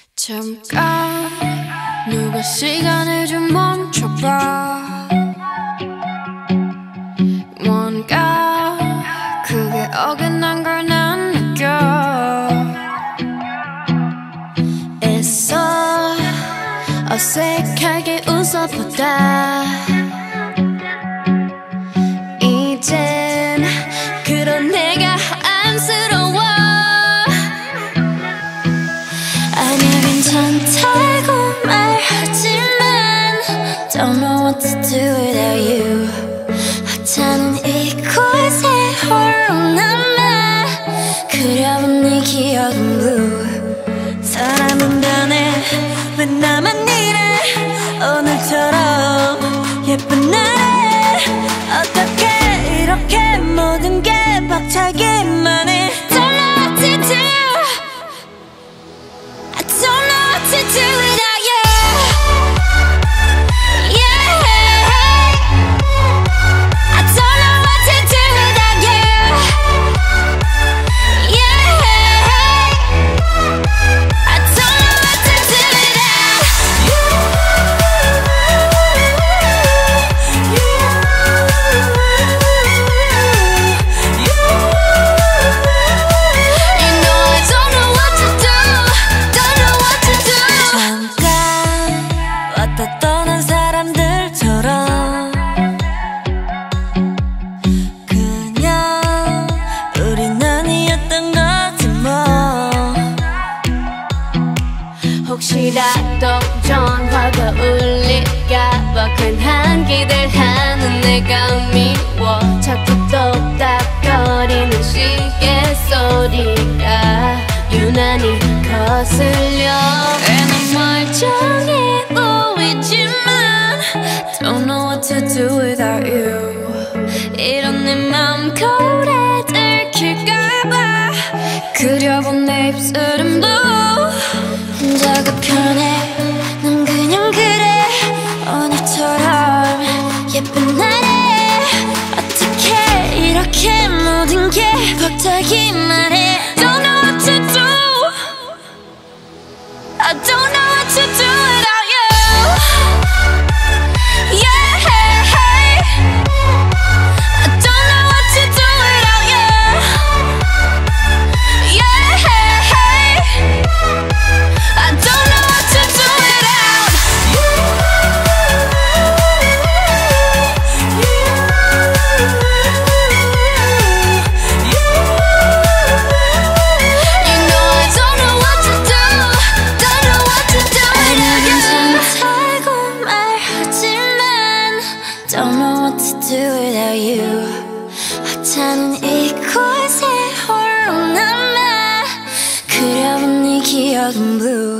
잠깐 누가 시간을 좀 멈춰봐. 뭔가 그게 어긋난 걸 난 느껴. 애써 어색하게 웃어보다 이젠 그런 내가 안쓰러워. 아니야 괜찮다고 말하지만 Don't know what to do without you. 하찮은 이곳에 홀로 남아 그려본 네 기억은 blue. 사람은 변해 왜 나만 이래 오늘처럼 예쁜 날에 어떻게 이렇게 모든 게 벅차기만 해. Don't know what to do. I don't know what to do without you. 떠난 사람들처럼 그냥 우린 아니었던 거지 뭐. 혹시라도 전화가 울릴까봐 괜한 기대하는 내가 미워. 자꾸 똑딱거리는 시계 소리가 유난히 거슬려. 괜한 멀쩡해 Don't know what to do without you. 이런 내 맘 거울에 들킬까봐 그려본 내 입술은 blue. 혼자가 편해 난 그냥 그래 오늘처럼 예쁜 날에 어떻게 이렇게 모든 게 벅차기만 해. Don't know what to do. I don't know what to do without you. Don't know what to do without you. 하찮은 이곳에 홀로 남아 그려본 네 기억은 blue.